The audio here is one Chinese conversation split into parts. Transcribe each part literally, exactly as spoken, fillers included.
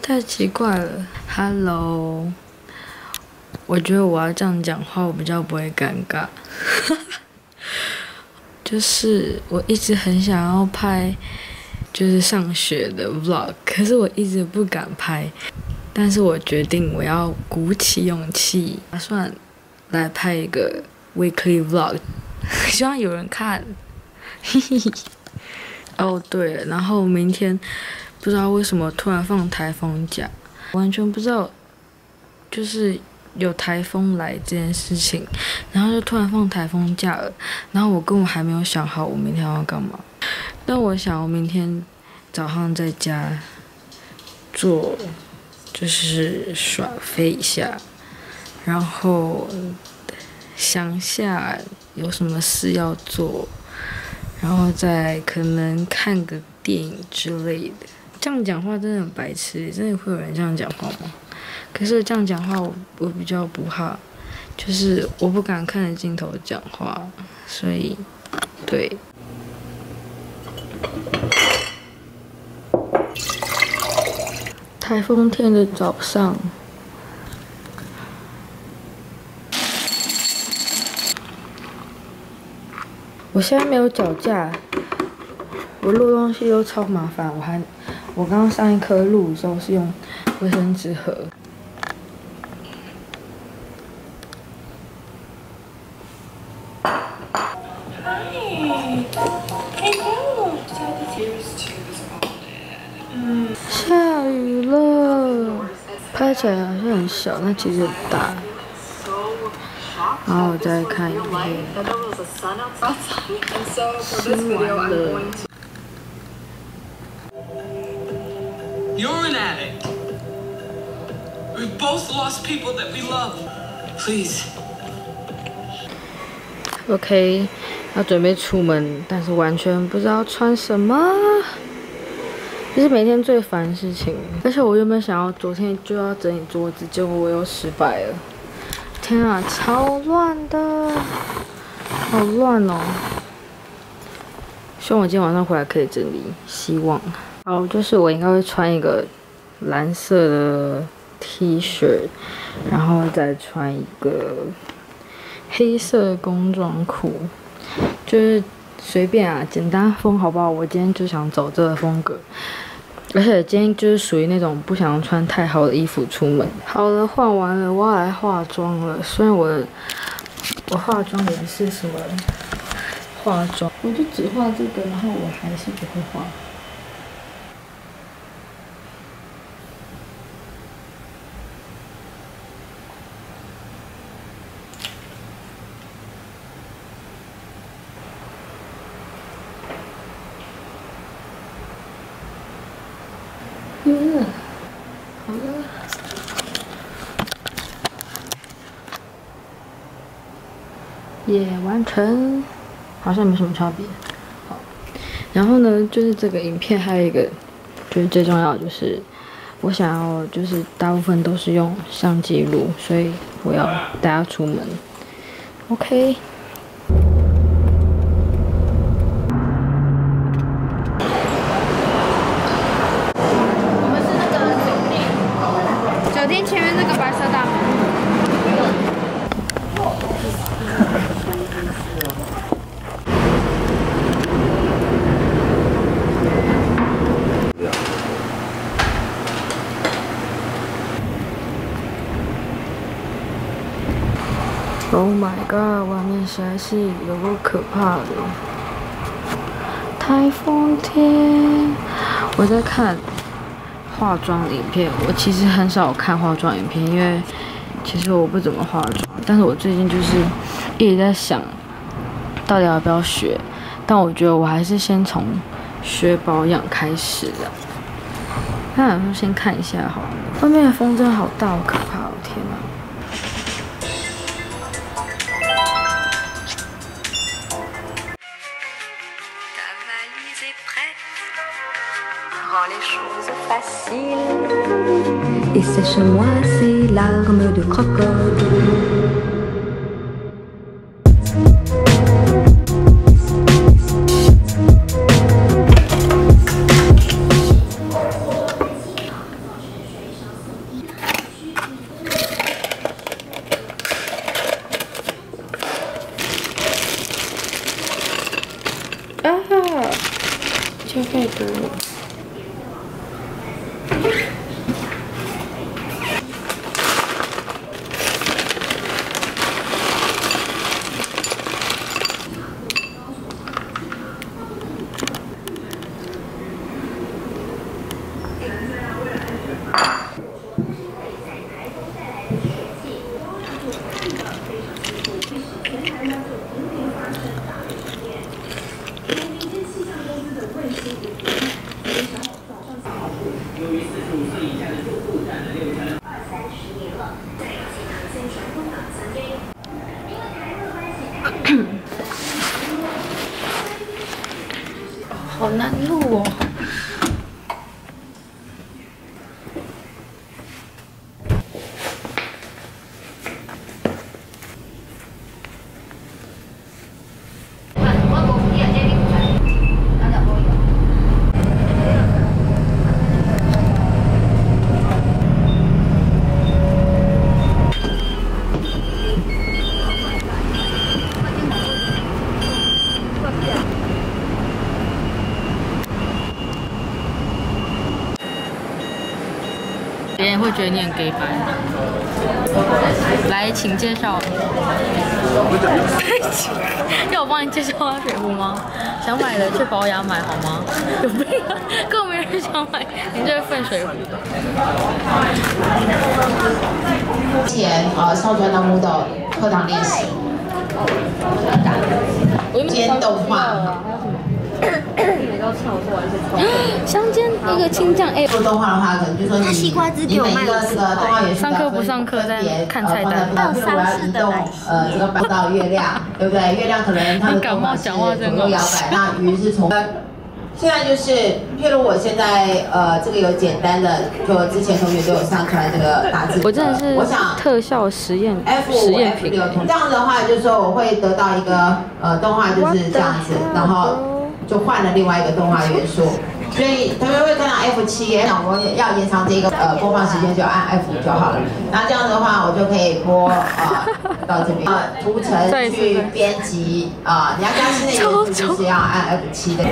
太奇怪了 ，Hello， 我觉得我要这样讲话，我比较不会尴尬。就是我一直很想要拍，就是上学的 vlog， 可是我一直不敢拍。但是我决定我要鼓起勇气，打算来拍一个 weekly vlog， 希望有人看。嘿嘿嘿。哦，对了，然后明天不知道为什么突然放台风假，完全不知道就是有台风来这件事情，然后就突然放台风假了，然后我根本还没有想好我明天要干嘛。但我想我明天早上在家做就是耍飞一下，然后想下有什么事要做。然后再可能看个电影之类的。这样讲话真的很白痴，真的会有人这样讲话吗？可是这样讲话我我比较不怕，就是我不敢看着镜头讲话，所以对。台风天的早上。我现在没有脚架，我录东西都超麻烦。我还，我刚刚上一课录的时候是用卫生纸盒。下雨了，拍起来好像很小，但其实很大。然后我再看影片。吃完了。 You're an addict. We've both lost people that we love. Please. OK， 要准备出门，但是完全不知道穿什么。这是每天最烦的事情。而且我原本想要昨天就要整理桌子，结果我又失败了。天啊，超乱的，好乱哦！希望我今天晚上回来可以整理，希望。好，就是我应该会穿一个蓝色的 T 恤，然后再穿一个黑色工装裤，就是随便啊，简单风好不好？我今天就想走这个风格。而且今天就是属于那种不想穿太好的衣服出门。好了，换完了，我要来化妆了。虽然我我化妆也不是什么化妆，我就只画这个，然后我还是不会画。嗯，好了，也完成，好像没什么差别。好，然后呢，就是这个影片还有一个，就是最重要的就是，我想要就是大部分都是用相机录，所以我要带它出门。OK。 酒店前面那个白色大门。 Oh my god！ 外面实在是有够可怕的。台风天，我在看化妆影片，我其实很少看化妆影片，因为其实我不怎么化妆。但是我最近就是一直在想，到底要不要学？但我觉得我还是先从学保养开始的。那想说先看一下好了。外面的风真的好大，好可怕哦！天哪！ Et sèche-moi ces larmes de crocodile. 太多。好难录哦。别人会觉得你很 gay 白。来，请介绍。要我帮你介绍阿水壶吗？想买的去保养买好吗？有病啊！根本没人想买，你这份水壶。 前呃少专的舞蹈课堂练习，兼动画。 香煎一个青酱哎。 做动画的话，可能就说你你每一个这个动画元素上课不上课在看菜单， 呃，比如说我要移动呃这个搬到月亮，对不对？月亮可能它的动画是左右摇摆，那鱼是从。现在就是，譬如我现在呃，这个有简单的，就之前同学都有上传这个打字。 我真的是， 我想特效实验 F 实五、 验 F 品。 六，这样的话就是说我会得到一个呃动画就是这样子，然后就换了另外一个动画元素。所以同学会看到 F 七，那我要延长这个呃播放时间就按 F 五就好了。那这样的话我就可以播啊、呃、到这边，呃图层去编辑啊、呃，你要加新的元素就是要按 F 七的。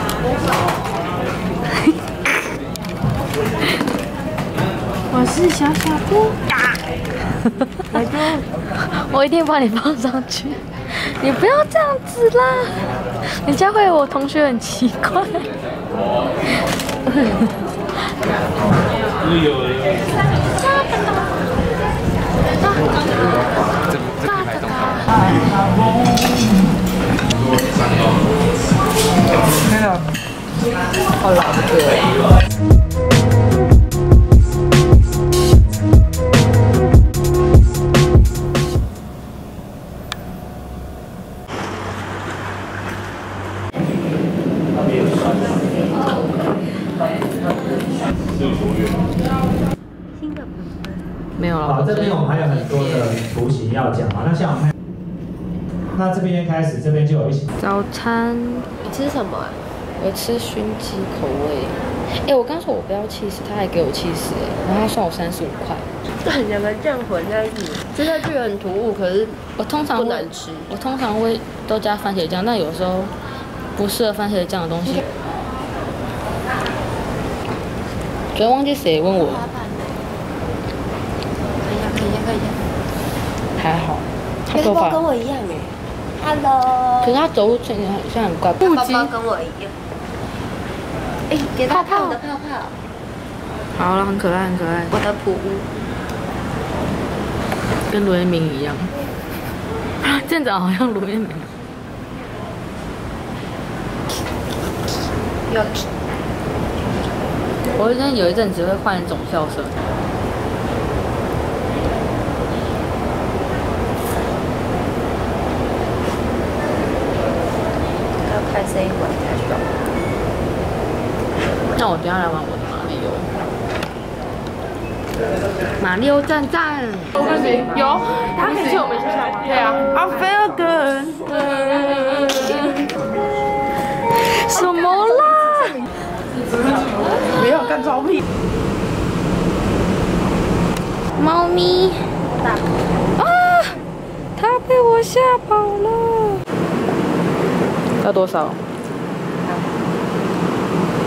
我是小小布，我就我一定把你放上去，你不要这样子啦，人家会我同学很奇怪。好老的歌。没有了。 好，这边我们还有很多的图形要讲啊。那像我们，那这边开始，这边就有一些早餐。 你吃什么啊？ 我吃熏鸡口味。哎、欸，我刚说我不要起司，他还给我起司，然后他算我三十五块。 两个酱混在一起，吃下去很突兀，可是我通常不难吃。 我通常会都加番茄酱，但有时候不适合番茄酱的东西。昨天忘记谁问我。 可以呀，可以呀，可以呀。 还好，他头发跟我一样哎。Hello。 可是他走路现在现在很怪。 他包包跟我一样。哎，给他看我的泡泡。 好了，很可爱，很可爱。 我的普乌。 跟罗彦明一样。店长好像罗彦明。 有。 我真有一阵子会换种校色。 要看这一款才爽。 那我等下来玩我的马里奥。马里奥赞赞。 有，他可以去我们学校。对啊。I feel good。 什么啦？ 没有干招聘。 猫咪啊，它被我吓跑了。要多少？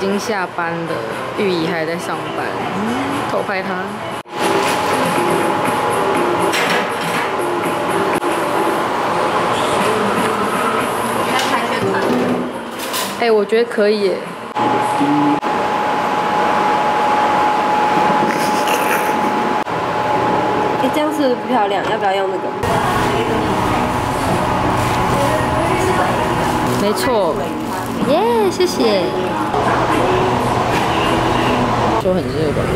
经下班了，玉怡还在上班，偷拍她。哎、欸，我觉得可以耶。 哎、欸，这样是不是不漂亮？要不要用那个？ 没错。耶、yeah, ，谢谢。就很热吧？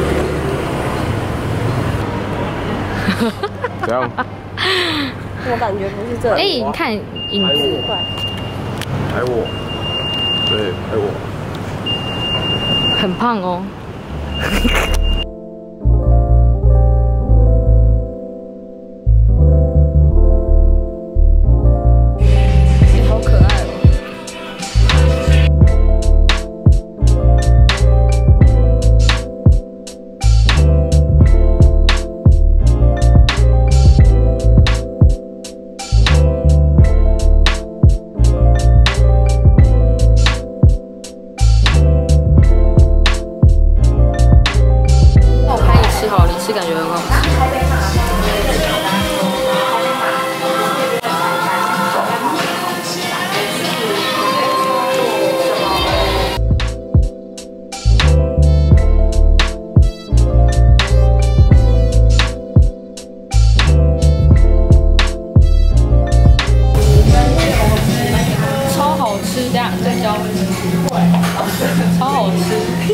怎样？ 我感觉不是这。 哎、欸，你看影子。 拍我。对，拍我。 很胖哦。感觉很好吃。超好吃，等下再教。超好吃。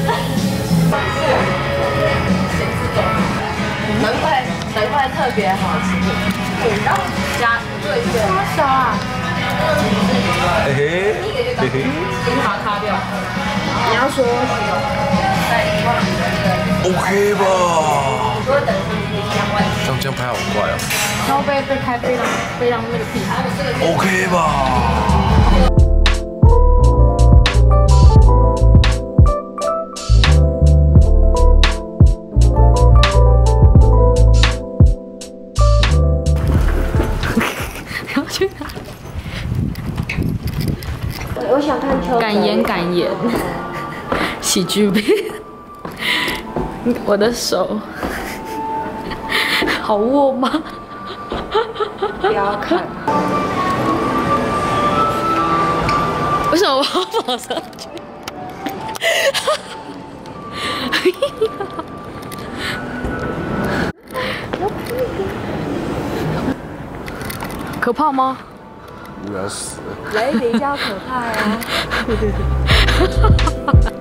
难怪难怪特别好吃，然后加对对，多少啊？ 嘿嘿嘿嘿， 先把它擦掉。 你要说 OK 吧？这样这样拍好快哦。 然后被被开非常非常那个屁。 OK 吧？ 我想看秋。 敢言敢言，喜剧片。我的手好握吗？ 不要看。 为什么我要跑上去？可怕吗？ 无聊死了。 雷比较可怕呀。